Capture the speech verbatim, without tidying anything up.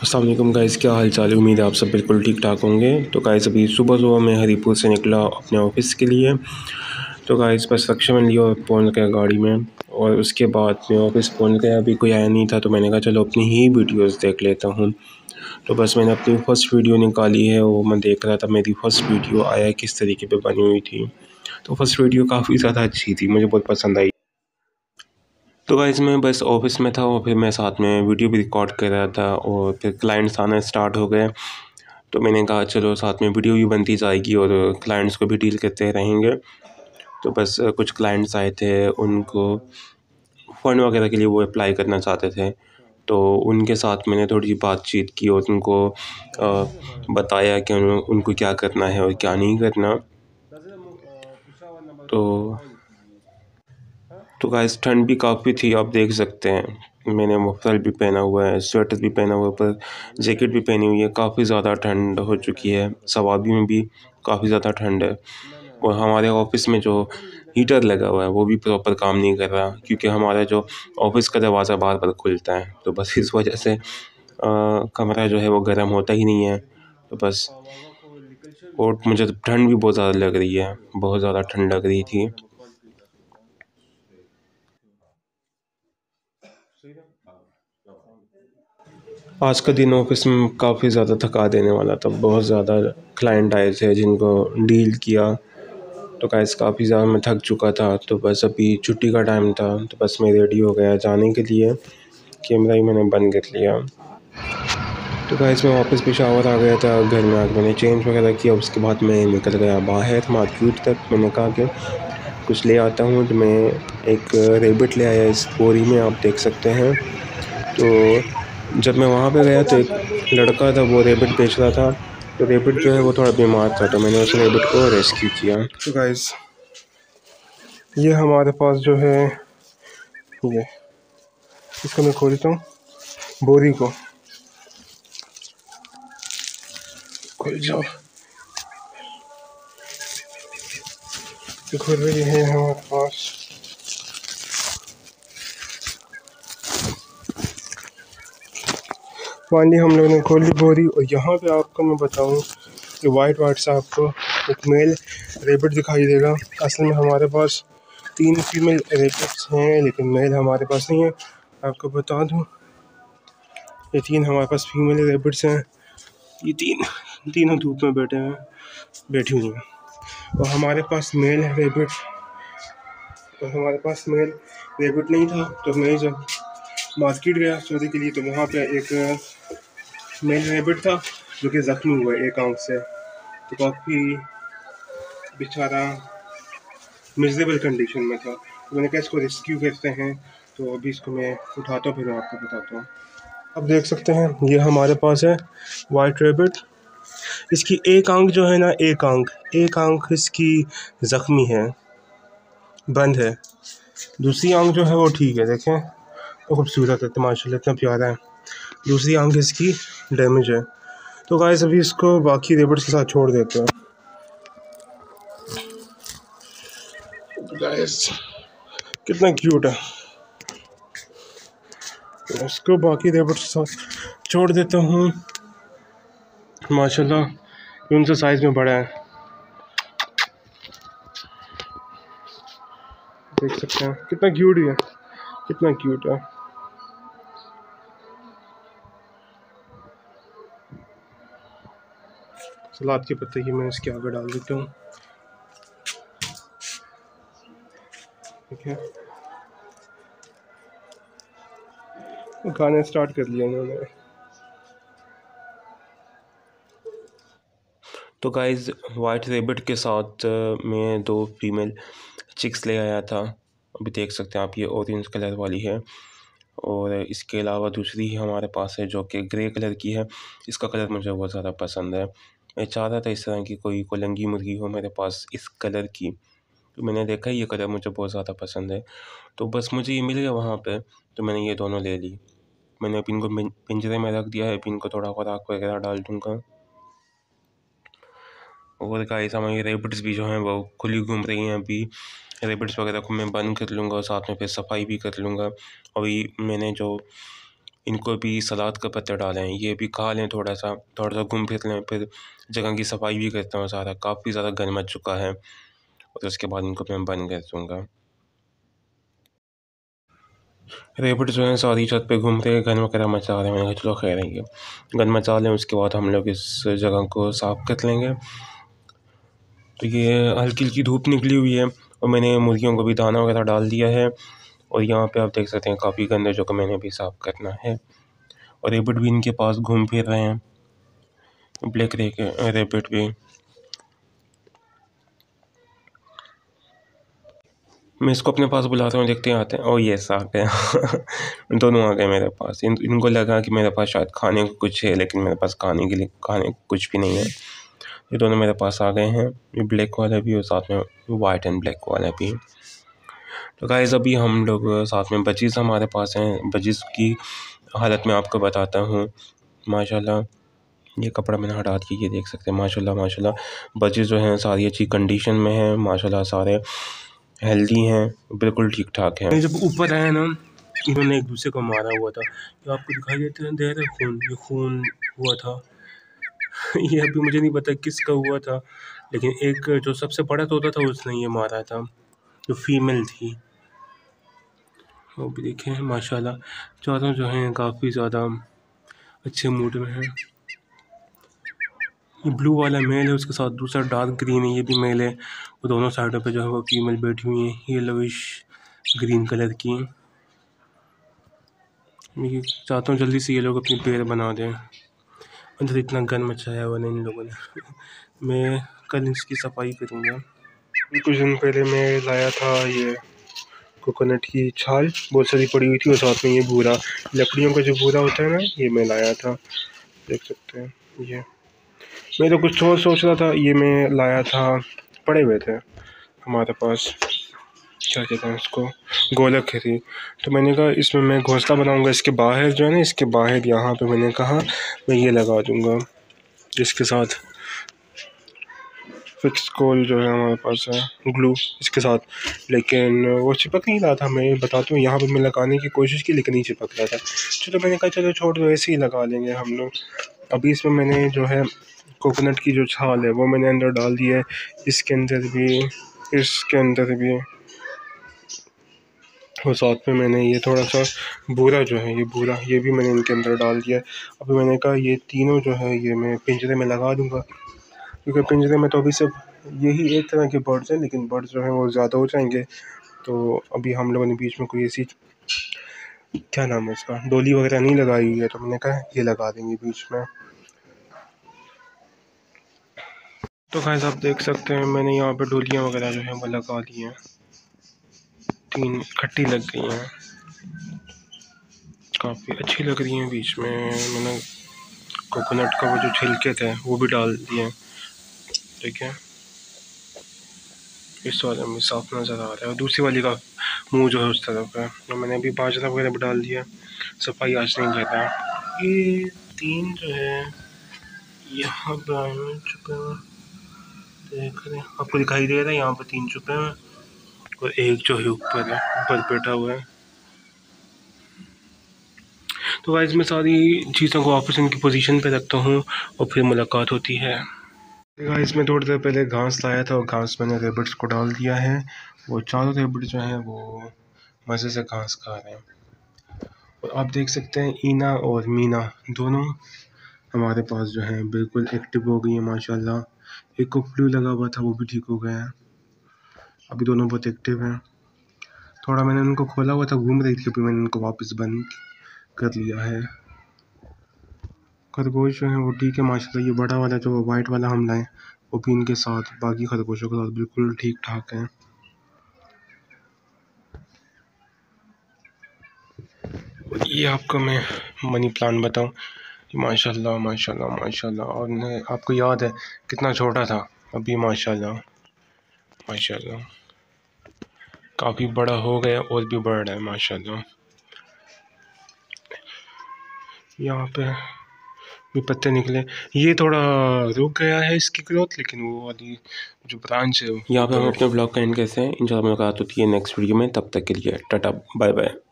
अस्सलाम वालेकुम गाइस, क्या हाल चाल है। उम्मीद है आप सब बिल्कुल ठीक ठाक होंगे। तो गाइस अभी सुबह सुबह मैं हरीपुर से निकला अपने ऑफिस के लिए। तो गाइस बस रक्षा में लिया और पहुँच गया गाड़ी में। और उसके बाद मैं ऑफिस पहुँच गया, अभी कोई आया नहीं था तो मैंने कहा चलो अपनी ही वीडियोस देख लेता हूँ। तो बस मैंने अपनी फ़र्स्ट वीडियो निकाली है, वो मैं देख रहा था मेरी फ़र्स्ट वीडियो आया किस तरीके पे बनी हुई थी। तो फर्स्ट वीडियो काफ़ी ज़्यादा अच्छी थी, मुझे बहुत पसंद आई। तो गाइस मैं बस ऑफिस में था और फिर मैं साथ में वीडियो भी रिकॉर्ड कर रहा था और फिर क्लाइंट्स आना स्टार्ट हो गए। तो मैंने कहा चलो साथ में वीडियो भी बनती जाएगी और क्लाइंट्स को भी डील करते रहेंगे। तो बस कुछ क्लाइंट्स आए थे, उनको फ़ंड वगैरह के लिए वो अप्लाई करना चाहते थे। तो उनके साथ मैंने थोड़ी सी बातचीत की और उनको आ, बताया कि उन, उनको क्या करना है और क्या नहीं करना। तो तो गाइस ठंड भी काफ़ी थी, आप देख सकते हैं। मैंने मफलर भी पहना हुआ है, स्वेटर भी पहना हुआ है, पर जैकेट भी पहनी हुई है। काफ़ी ज़्यादा ठंड हो चुकी है, सवाबी में भी काफ़ी ज़्यादा ठंड है। और हमारे ऑफिस में जो हीटर लगा हुआ है वो भी प्रॉपर काम नहीं कर रहा, क्योंकि हमारा जो ऑफिस का दरवाज़ा बार बार खुलता है। तो बस इस वजह से आ, कमरा जो है वो गर्म होता ही नहीं है। तो बस, और मुझे तो ठंड भी बहुत ज़्यादा लग रही है, बहुत ज़्यादा ठंड लग रही थी। आज का दिन ऑफिस में काफ़ी ज़्यादा थका देने वाला था। बहुत ज़्यादा क्लाइंट आए थे जिनको डील किया। तो गाइस काफ़ी ज़्यादा मैं थक चुका था। तो बस अभी छुट्टी का टाइम था, तो बस मैं रेडी हो गया जाने के लिए। कैमरा ही मैंने बंद कर लिया। तो गाइस मैं वापस पेशावर आ गया था। घर में आकर मैंने चेंज वगैरह किया, उसके बाद मैं निकल गया बाहर मार्केट तक। मैंने कहा कि कुछ ले आता हूँ, तो मैं एक रेबिट ले आया इस बोरी में, आप देख सकते हैं। तो जब मैं वहाँ पे गया तो एक लड़का था, वो रेबिट बेच रहा था। तो रेबिट जो है वो थोड़ा बीमार था, तो मैंने उस रेबिट को रेस्क्यू किया। तो गाइस ये हमारे पास जो है, ये इसको मैं खोल देता हूँ, बोरी को खुल जाओ। खुल रही है हमारे पास। फाइनली हम लोगों ने खोली बोरी। और यहाँ पे आपको मैं बताऊँ कि वाइट वाइट से आपको एक मेल रेबिट दिखाई देगा। असल में हमारे पास तीन फीमेल रेबिट्स हैं, लेकिन मेल हमारे पास नहीं है। आपको बता दूँ, ये तीन हमारे पास फीमेल रेबिट्स हैं। ये तीन तीनों धूप में बैठे हैं, बैठी हुई हैं। और हमारे पास मेल रेबिट और हमारे पास मेल रेबिट नहीं था। तो मैं जब मार्केट गया चोरी के लिए, तो वहाँ पे एक मेल रेबिट था जो कि ज़ख्मी हुआ एक आंख से। तो काफ़ी बेचारा मिजरेबल कंडीशन में था। तो मैंने कहा इसको रेस्क्यू करते हैं। तो अभी इसको मैं उठाता हूँ, फिर मैं आपको बताता हूँ। अब देख सकते हैं ये हमारे पास है वाइट रेबिट। इसकी एक आंख जो है ना, एक आंख एक आंख इसकी ज़ख्मी है, बंद है। दूसरी आंख जो है वो ठीक है, देखें तो खूबसूरत है, माशाल्लाह इतना प्यारा है। दूसरी आंख इसकी डैमेज है। तो गाइस अभी इसको बाकी रेबिट्स के साथ छोड़ देते हैं। गाइस कितना क्यूट है, इसको बाकी रेबिट्स के साथ छोड़ देता हूँ। माशाल्लाह उनसे साइज़ में बड़ा है, देख सकते हैं कितना क्यूट है, कितना क्यूट है। सलाद के पत्ते की मैं इसके आगे डाल देता हूँ, ठीक है। खाने स्टार्ट कर लिया इन्होंने। तो गाइस वाइट रेबिट के साथ मैं दो फीमेल चिक्स ले आया था। अभी देख सकते हैं आप, ये ऑरेंज कलर वाली है और इसके अलावा दूसरी हमारे पास है जो कि ग्रे कलर की है। इसका कलर मुझे बहुत ज़्यादा पसंद है। मैं चाह रहा था इस तरह की कोई कोलंगी मुर्गी हो मेरे पास इस कलर की। तो मैंने देखा ये कलर मुझे बहुत ज़्यादा पसंद है, तो बस मुझे ये मिल गया वहाँ पे। तो मैंने ये दोनों ले ली। मैंने अभी इनको पिंजरे में रख दिया है, अभी इनको थोड़ा खुराक वगैरह डाल दूँगा। और गाइस हमारी रेबिट्स भी जो हैं वो खुली घूम रही हैं। अभी रेबिट्स वगैरह को मैं बंद कर लूँगा और साथ में फिर सफाई भी कर लूँगा। अभी मैंने जो इनको भी सलाद का पत्ता डालें, ये भी खा लें, थोड़ा सा थोड़ा सा घूम फिर लें, फिर जगह की सफाई भी करता हूँ सारा। काफ़ी ज़्यादा घर मच चुका है और उसके बाद इनको मैं बंद कर दूँगा। रेबिट जो है सारी छत पे घूम रहे, घर वगैरह मचा रहे हैं। मैंने कहा चलो खैर है, घर मचा लें, उसके बाद हम लोग इस जगह को साफ़ कर लेंगे। तो ये हल्की हल्की धूप निकली हुई है और मैंने मुर्गियों को भी दाना वगैरह डाल दिया है। और यहाँ पे आप देख सकते हैं काफ़ी गंदे जो को मैंने भी साफ़ करना है। और रेबिट भी इनके पास घूम फिर रहे हैं, ब्लैक रेबिट भी। मैं इसको अपने पास बुलाता हूँ, देखते हैं आते हैं। ओ यस आ गए दोनों आ गए मेरे पास। इन इनको लगा कि मेरे पास शायद खाने को कुछ है, लेकिन मेरे पास खाने के लिए खाने को कुछ भी नहीं है। ये दोनों मेरे पास आ गए हैं, ये ब्लैक वाला भी और साथ में वाइट एंड ब्लैक वाला भी। तो गाइस अभी हम लोग साथ में बचीज़ हमारे पास हैं। बचीज़ की हालत में आपको बताता हूँ। माशाल्लाह ये कपड़ा मैंने हटा दिया, ये देख सकते हैं। माशाल्लाह माशाल्लाह बचीज़ जो हैं सारी अच्छी कंडीशन में हैं। माशाल्लाह सारे हेल्दी हैं, बिल्कुल ठीक ठाक हैं। जब ऊपर आए ना, इन्होंने एक दूसरे को मारा हुआ था। तो आपको दिखाई देते हैं दे रहे खून, ये खून हुआ था ये अभी मुझे नहीं पता किसका हुआ था, लेकिन एक जो सबसे बड़ा तोता था उसने ये मारा था, जो फीमेल थी। वो भी देखें माशाल्लाह चारों जो हैं काफ़ी ज़्यादा अच्छे मूड में हैं। ये ब्लू वाला मेल है, उसके साथ दूसरा डार्क ग्रीन है, ये भी मेल है। वो दोनों साइडों पे जो है वो फीमेल बैठी हुई हैं, ये लविश ग्रीन कलर की हैं। मैं चाहता हूँ जल्दी से ये लोग अपनी पेड़ बना दें। अंदर इतना गन मचाया हुआ नहीं इन लोगों ने। मैं कल इसकी सफाई करूँगा। कुछ दिन पहले मैं लाया था ये कोकोनट की छाल, बहुत सारी पड़ी हुई थी, और साथ में ये भूरा, लकड़ियों का जो भूरा होता है ना, ये मैं लाया था। देख सकते हैं ये। मैं तो कुछ और सोच रहा था, ये मैं लाया था, पड़े हुए थे हमारे पास, क्या कहते हैं उसको, गोलक थी। तो मैंने कहा इसमें मैं घोंसला बनाऊंगा, इसके बाहर जो है ना, इसके बाहर यहाँ पे मैंने कहा मैं ये लगा दूंगा इसके साथ फिक्स कोल जो है हमारे पास है ग्लू इसके साथ, लेकिन वो चिपक नहीं रहा था। मैं बताता हूँ, यहाँ पे मैं लगाने की कोशिश की लेकिन नहीं चिपक रहा था। चलो मैंने कहा चलो छोड़ दो, ऐसे ही लगा लेंगे हम लोग। अभी इसमें मैंने जो है कोकोनट की जो छाल है वो मैंने अंदर डाल दी है, इसके अंदर भी, इसके अंदर भी, और साथ में मैंने ये थोड़ा सा बूरा जो है, ये बूरा ये भी मैंने इनके अंदर डाल दिया है। अभी मैंने कहा ये तीनों जो है ये मैं पिंजरे में लगा दूँगा, क्योंकि पिंजरे में तो अभी सिर्फ यही एक तरह के बर्ड्स हैं, लेकिन बर्ड्स जो हैं वो ज़्यादा हो जाएंगे। तो अभी हम लोगों ने बीच में कोई ऐसी, क्या नाम है उसका, डोली वगैरह नहीं लगाई हुई है, तो मैंने कहा ये लगा देंगे बीच में। तो गाइस आप देख सकते हैं मैंने यहाँ पे डोलियाँ वगैरह जो हैं वो लगा दी हैं, तीन इकट्ठी लग गई हैं, काफ़ी अच्छी लग रही हैं। बीच में मैंने कोकोनट का वो जो छिलके थे वो भी डाल दिए, ठीक है। इस वाले में साफ नज़र आ रहा है, और दूसरी वाली का मुंह जो है उस तरफ है। तो मैंने अभी बाजरा वगैरह भी डाल दिया, सफाई आज नहीं कर रहा। ये तीन जो है यहाँ पर छुपे हुए देख रहे हैं, आपको दिखाई दे रहा है, यहाँ पर तीन छुपे हैं और एक जो है ऊपर है, ऊपर बैठा हुआ है। तो गाइस मैं सारी चीज़ों को वापस इनकी पोजीशन पे रखता हूँ और फिर मुलाकात होती है। गाइस मैं थोड़ी देर पहले घास लाया था और घास मैंने रेबिट्स को डाल दिया है। वो चारों रेबिट जो हैं वो मज़े से घास खा रहे हैं। और आप देख सकते हैं ईना और मीना दोनों हमारे पास जो हैं बिल्कुल एक्टिव हो गई हैं माशाल्लाह। एक को फ्लू लगा हुआ था वो भी ठीक हो गया है, अभी दोनों बहुत एक्टिव हैं। थोड़ा मैंने उनको खोला हुआ था, घूम रही थी, अभी मैंने उनको वापस बंद कर लिया है। खरगोश जो है वो ठीक है माशाल्लाह। ये बड़ा वाला जो वाइट वाला हम लाए वो भी इनके साथ, बाकी खरगोशों के साथ बिल्कुल ठीक ठाक हैं। ये आपको मैं मनी प्लांट बताऊं, माशाल्लाह माशाल्लाह माशाल्लाह। और आपको याद है कितना छोटा था, अभी माशाल्लाह माशाल्लाह काफ़ी बड़ा हो गया और भी बढ़ रहा है माशाल्लाह। यहाँ पे भी पत्ते निकले, ये थोड़ा रुक गया है इसकी ग्रोथ, लेकिन वो वाली जो ब्रांच है यहाँ पे हम अपने ब्लॉग का एंड कैसे हैं। इंशाल्लाह मुलाकात होती है नेक्स्ट वीडियो में, तब तक के लिए टाटा बाय बाय।